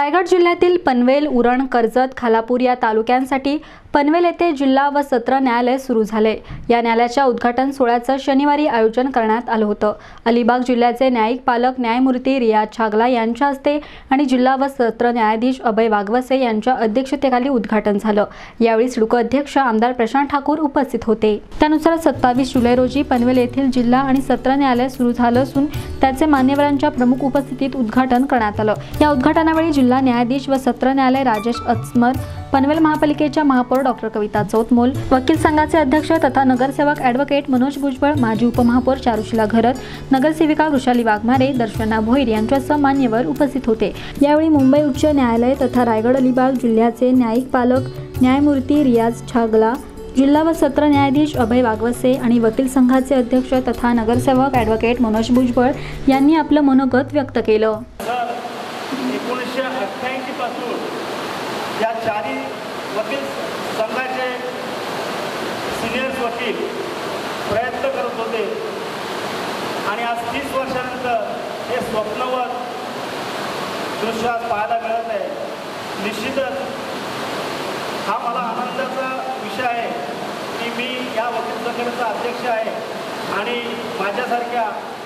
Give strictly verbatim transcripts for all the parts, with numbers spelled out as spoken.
रायगड जिल्ह्यातील पनवेल, उरण, कर्जत, खालापूर या तालुक्यांसाठी पनवेल येथे जिल्हा व सत्र न्यायालय सुरू झाले। या न्यायालयाच्या उद्घाटन सोहळ्याचं शनिवारी आयोजन करण्यात आलं होतं। अलिबाग जिल्ह्याचे न्यायिक पालक न्यायमूर्ती रियाज छागला यांच्या हस्ते आणि जिल्हा व सत्र न्यायाधीश अभय वाघवसे यांच्या अध्यक्षतेखाली उद्घाटन झालं। यावेळी सिडको अध्यक्ष आमदार प्रशांत ठाकूर उपस्थित होते। त्यानुसार सत्तावीस जुलै रोजी पनवेल येथील जिल्हा आणि सत्र न्यायालय सुरू झालं असून त्याचे मान्यवरांच्या प्रमुख उपस्थितीत उद्घाटन करण्यात आलं। या उद्घाटनावेळी जिल्हा न्यायाधीश व सत्र न्यायालय राजेश अचमर, पनवेल महापालिकेच्या महापौर डॉक्टर कविता चौतमोल, वकील संघाचे अध्यक्ष तथा नगरसेवक ॲडव्होकेट मनोज भुजबळ, माजी उपमहापौर चारुशीला घरत, नगरसेविका वृषाली वाघमारे, दर्शना भोईर यांच्यासह मान्यवर उपस्थित होते। यावेळी मुंबई उच्च न्यायालय तथा रायगड अलिबाग जिल्ह्याचे न्यायिक पालक न्यायमूर्ती रियाज छागला, जिल्हा व सत्र न्यायाधीश अभय वाघवसे आणि वकील संघाचे अध्यक्ष तथा नगरसेवक ॲडव्होकेट मनोज भुजबळ यांनी आपलं मनोगत व्यक्त केलं। एकोणीसशे अठ्ठ्याऐंशी पासून या चारी वकील संघाचे सिनियर्स वकील प्रयत्न करत होते आणि आज तीस वर्षानंतर हे स्वप्नवत दृश्य आज पाहायला मिळत आहे। निश्चितच हा मला आनंदाचा विषय आहे की मी या वकील संघटनेचा अध्यक्ष आहे आणि माझ्यासारख्या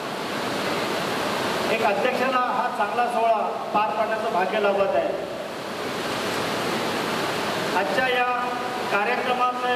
एक अध्यक्षाला हा चांगला सोहळा पार पाडण्याचं भाग्य लाभत आहे। आजच्या या कार्यक्रमाचे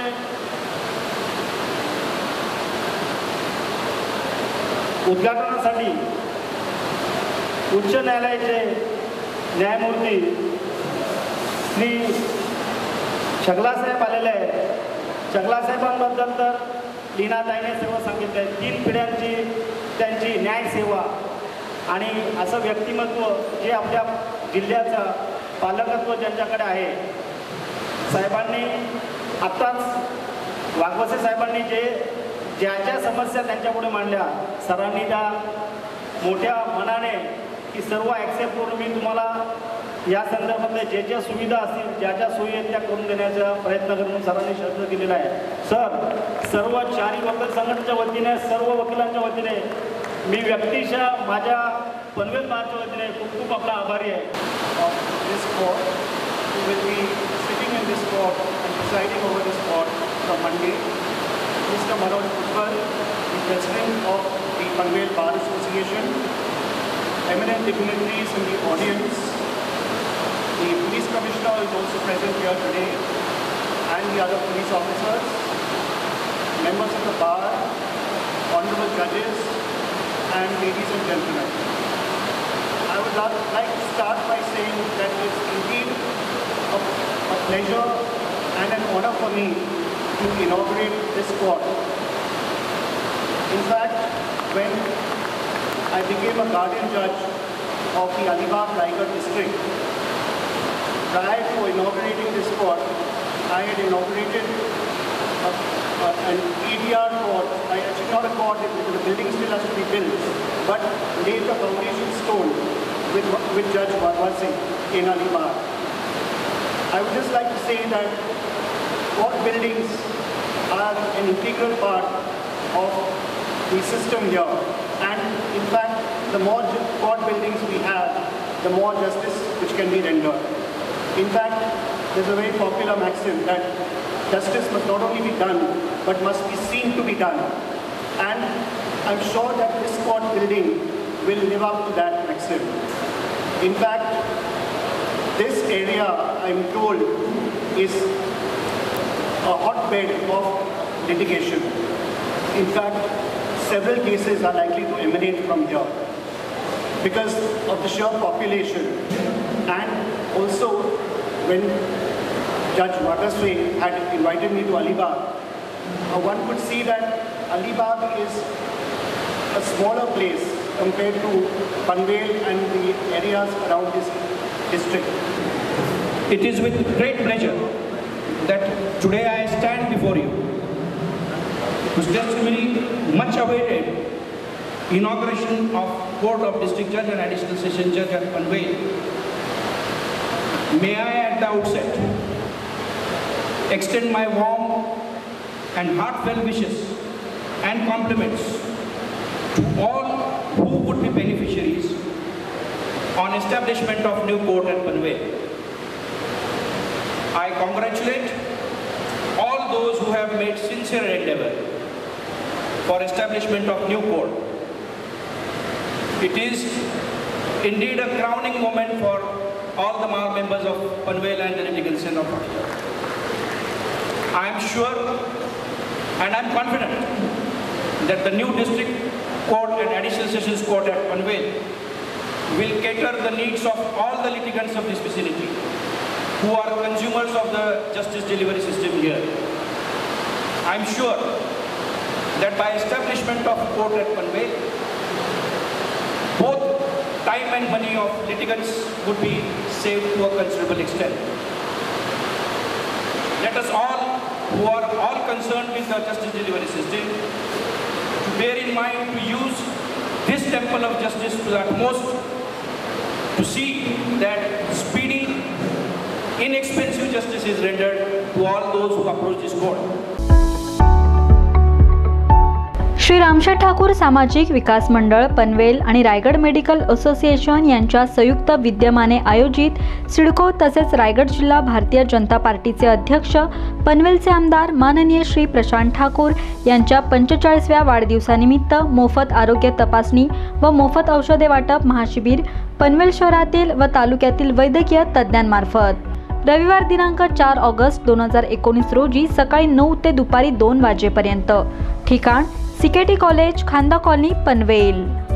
उद्घाटनासाठी उच्च न्यायालयाचे न्यायमूर्ती श्री छगलासाहेब आलेले आहेत। छगलासाहेबांबद्दल तर लीनाताईने सेवा सांगितली आहे। तीन पिढ्यांची त्यांची न्यायसेवा आणि असं व्यक्तिमत्व जे आपल्या जिल्ह्याचं पालकत्व ज्यांच्याकडे आहे। साहेबांनी आत्ताच वाघवसे साहेबांनी जे ज्या ज्या समस्या त्यांच्यापुढे मांडल्या, सरांनी त्या मोठ्या मनाने की सर्व ॲक्सेप्ट करून मी तुम्हाला या संदर्भातल्या जे ज्या सुविधा असतील, ज्या ज्या सोयी आहेत त्या करून देण्याचा प्रयत्न करून सरांनी शब्द दिलेला आहे। सर, सर्व चारी वकील संघटनेच्या वतीने, सर्व वकिलांच्या वतीने मी व्यक्तिशः माझ्या पनवेल महाच्या वतीने खूप खूप आपला आभारी आहे। This court will be sitting in this court and presiding over this court from Monday. Mister Manoj Bhujbal, the President of the Panvel Bar Association, eminent dignitaries in the audience, the Police Commissioner is also present here today, and the other police officers, members of the bar, honorable judges, and ladies and gentlemen. I would like to start by saying that it's indeed a, a pleasure and an honor for me to inaugurate this court. In fact, when I became a guardian judge of the Alibag Raigad district, prior to inaugurating this court, I had inaugurated a, a, an A D R court. I actually not a court, the building still has to be built, but laid the foundation stone with, with Judge Waghwase in Alibag. I would just like to say that court buildings are an integral part of the system here, and in fact, the more court buildings we have, the more justice which can be rendered. In fact, there's a very popular maxim that justice must not only be done, but must be seen to be done. And I'm sure that this court building will live up to that maxim. In fact, this area, I'm told, is a hotbed of litigation. In fact, several cases are likely to emanate from here because of the sheer population. And also, when Judge Waghwase had invited me to Alibag, uh, one could see that Alibag is a smaller place compared to Panvel and the areas around this district. It is with great pleasure that today I stand before you to testimony much awaited inauguration of Court of District Judge and Additional Session Judge at Panvel. May I at the outset extend my warm and heartfelt wishes and compliments to all who would be beneficiaries on establishment of new court at Panvel. I congratulate all those who have made sincere endeavor for establishment of new code. It is indeed a crowning moment for all the members of Panvel and the litigants in Authority. I am sure and I am confident that the new district court and additional sessions court at Panvel will cater the needs of all the litigants of this vicinity who are consumers of the justice delivery system here. I am sure that by establishment of court at Panvel, both time and money of litigants would be saved to a considerable extent. Let us all, who are all concerned with the justice delivery system, to bear in mind to use this temple of justice to the utmost, to see that speedy, inexpensive justice is rendered to all those who approach this court. Shri Ramsheth Thakur सामाजिक विकास मंडळ पनवेल आणि Raigad medical association यांच्या संयुक्त विद्यमाने आयोजित सिडको तसेच रायगड जिल्हा भारतीय जनता पार्टीचे अध्यक्ष पनवेलचे आमदार माननीय श्री प्रशांत ठाकूर यांच्या पंचेचाळीसव्या वाढदिवसानिमित्त मोफत आरोग्य तपासणी व मोफत औषधे वाटप महाशिबिर पनवेल शहरातील व तालुक्यातील वैद्यकीय तज्ज्ञांमार्फत रविवार दिनांक चार ऑगस्ट दोन हजार एकोणीस रोजी सकाळी नऊ ते दुपारी दोन वाजेपर्यंत. ठिकाण CKT college, Khanda colony, Panvel.